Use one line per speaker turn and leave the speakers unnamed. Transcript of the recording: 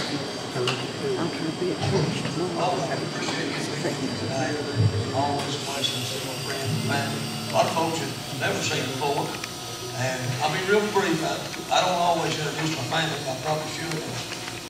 I'm trying to be at church tomorrow.
I appreciate you being here today. Always a blessing to see my friends and family. A lot of folks have never seen before. And I'll be real brief. I don't always introduce my family, but I probably should.